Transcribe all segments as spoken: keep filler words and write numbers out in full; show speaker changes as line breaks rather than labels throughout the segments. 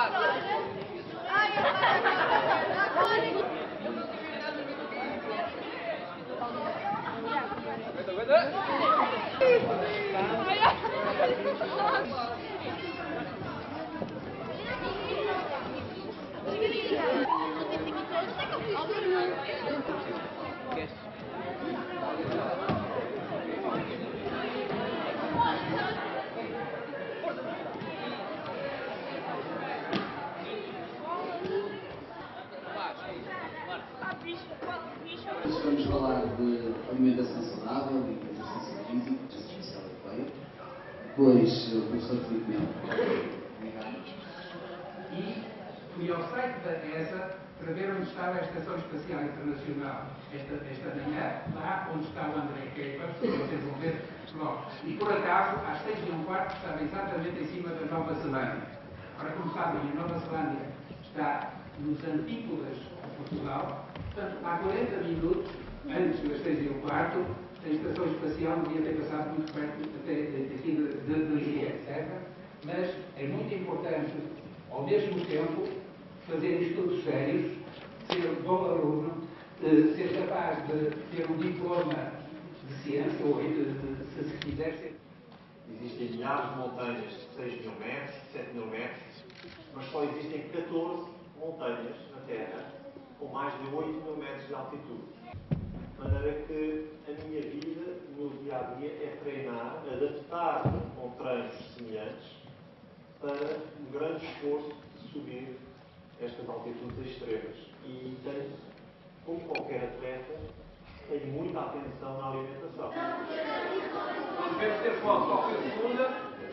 Vamos falar de alimentação saudável e de exercício físico, da Associação Europeia. Depois, o professor Filipe Melo. Obrigado.
E fui ao site da E S A para ver onde estava a Estação Espacial Internacional esta, esta manhã, lá onde está o André Kuipers, que vocês vão ver logo. E por acaso, às seis e um quarto, estava exatamente em cima da Nova Zelândia. Ora, como sabem, a Nova Zelândia está nos antípodas de Portugal. Portanto, há quarenta minutos, antes das seis e um quarto, a Estação Espacial devia ter passado muito perto até aqui de, de, de Lisboa, certo? Mas é muito importante, ao mesmo tempo, fazer estudos sérios, ser um bom aluno, ser capaz de ter um diploma de ciência, ou de, de, de, se quiser ser.
Existem milhares de montanhas de seis mil metros, sete mil metros, mas só existem catorze montanhas na Terra com mais de oito mil metros de altitude. De maneira que a minha vida, o meu dia a dia, é treinar, adaptar com treinos semelhantes para um grande esforço de subir estas altitudes extremas. E tenho, como qualquer atleta, tenho muita atenção na alimentação.
Devemos ter foco só para a segunda,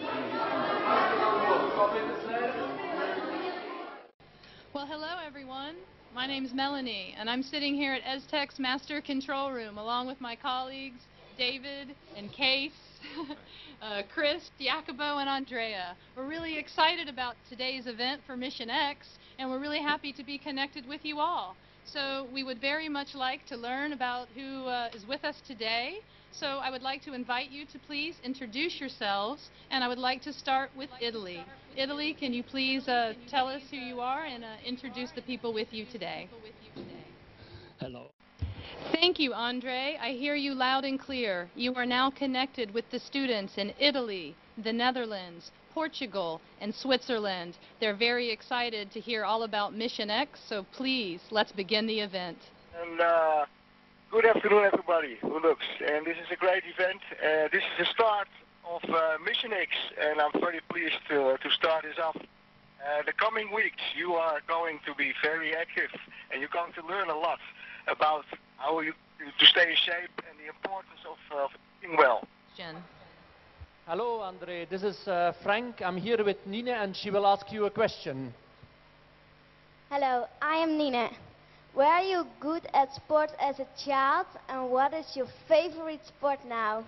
só para a terceira.
Well, hello everyone. My name is Melanie, and I'm sitting here at ESTEC's Master Control Room along with my colleagues David and Case, uh, Chris, Jacobo, and Andrea. We're really excited about today's event for Mission X, and we're really happy to be connected with you all. So we would very much like to learn about who uh, is with us today. So I would like to invite you to please introduce yourselves, and I would like to start with Italy. Italy, can you please uh, tell us who you are and uh, introduce the people with you today?
Hello.
Thank you, Andre. I hear you loud and clear. You are now connected with the students in Italy, the Netherlands, Portugal, and Switzerland. They're very excited to hear all about Mission X, so please, let's begin the event.
And, uh, good afternoon, everybody who looks. And this is a great event. Uh, this is the start of uh, Mission X, and I'm very pleased to, to start this off. Uh, the coming weeks, you are going to be very active, and you're going to learn a lot about how you to stay in shape and the importance of, of eating well.
Jen.
Hello, Andre. This is uh, Frank. I'm here with Nina, and she will ask you a question.
Hello, I am Nina. Were you good at sport as a child, and what is your favorite sport now?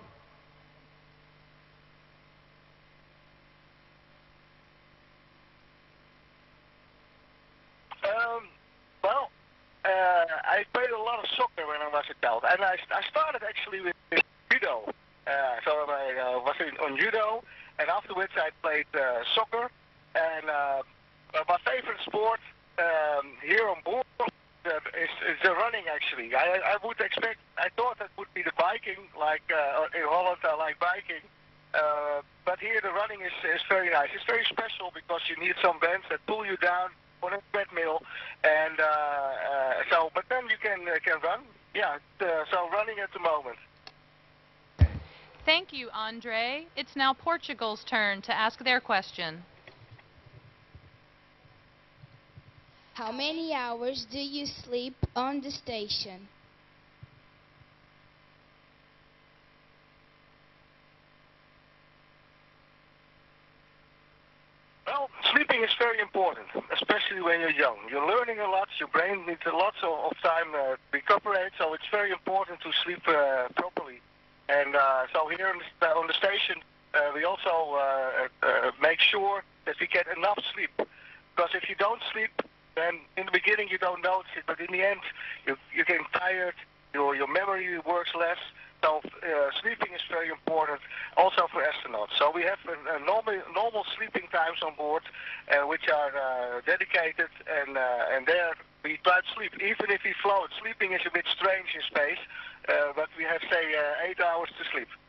Um, well, uh, I played a lot of soccer when I was a child, and I, I started actually with judo. Uh, so I uh, was in, on judo, and afterwards I played uh, soccer. And uh, my favorite sport um, here on board uh, is, is the running. Actually, I, I would expect. I thought that would be the biking, like uh, in Holland I like biking. Uh, but here the running is, is very nice. It's very special because you need some bands that pull you down on a treadmill, and uh, uh, so. But then you can uh, can run. Yeah. Uh, so running at the moment.
Thank you, Andre. It's now Portugal's turn to ask their question.
How many hours do you sleep on the station?
Well, sleeping is very important, especially when you're young. You're learning a lot, your brain needs a lot of time uh, to recuperate, so it's very important to sleep uh, properly. And uh, so here on the, on the station, uh, we also uh, uh, make sure that we get enough sleep. Because if you don't sleep, then in the beginning you don't notice it, but in the end you, you're getting tired, your, your memory works less. So uh, sleeping is very important also for astronauts. So we have a, a normal, normal sleeping times on board uh, which are uh, dedicated, and, uh, and there we try to sleep. Even if we float, sleeping is a bit strange in space, uh, but we have, say, uh, eight hours to sleep.